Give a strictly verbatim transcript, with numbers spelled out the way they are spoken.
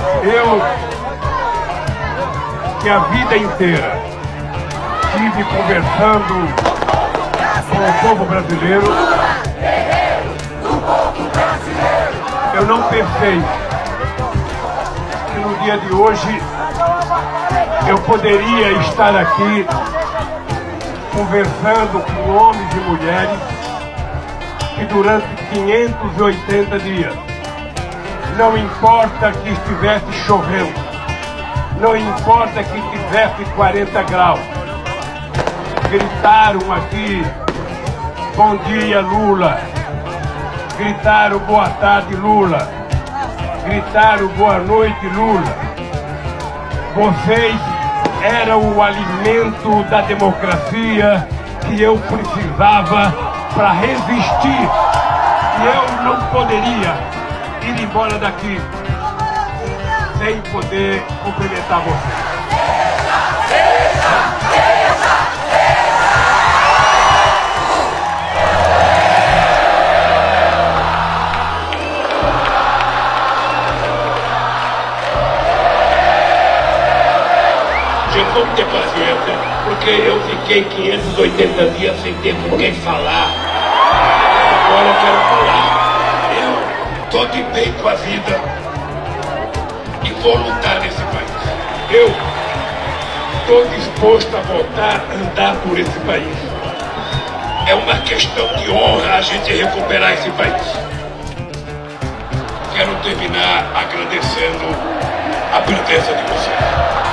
Eu, que a vida inteira estive conversando com o povo brasileiro, eu não pensei que no dia de hoje eu poderia estar aqui conversando com homens e mulheres que durante quinhentos e oitenta dias, não importa que estivesse chovendo, não importa que tivesse quarenta graus, gritaram aqui, bom dia Lula, gritaram boa tarde Lula, gritaram boa noite Lula. Vocês eram o alimento da democracia que eu precisava para resistir. E eu não poderia ir embora daqui sem poder cumprimentar vocês. Vamos ter paciência, porque eu fiquei quinhentos e oitenta dias sem ter com quem falar. Agora eu quero falar. Eu estou de bem com a vida e vou lutar nesse país. Eu estou disposto a voltar a andar por esse país. É uma questão de honra a gente recuperar esse país. Quero terminar agradecendo a presença de vocês.